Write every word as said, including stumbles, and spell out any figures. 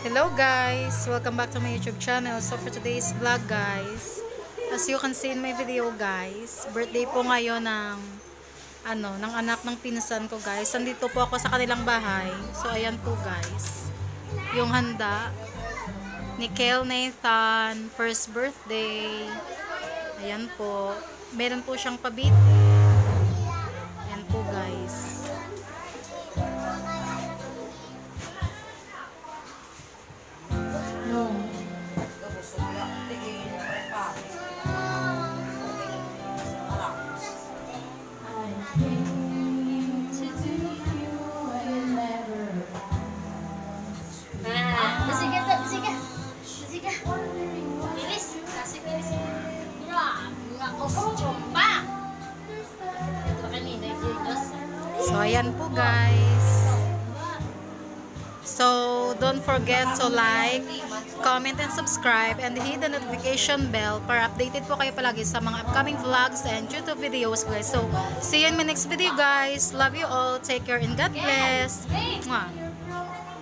Hello guys! Welcome back to my YouTube channel. So for today's vlog guys, as you can see in my video guys, birthday po ngayon ng ano, ng anak ng pinsan ko guys. Nandito po ako sa kanilang bahay. So ayan po guys, yung handa ni Kel Nathan, first birthday. Ayan po. Meron po siyang pabiti. Ayan po guys. So ayan po guys. So don't forget to like, comment and subscribe and hit the notification bell para updated po kayo palagi sa mga upcoming vlogs and YouTube videos guys. So see you in my next video guys. Love you all. Take care and God bless. Mwah.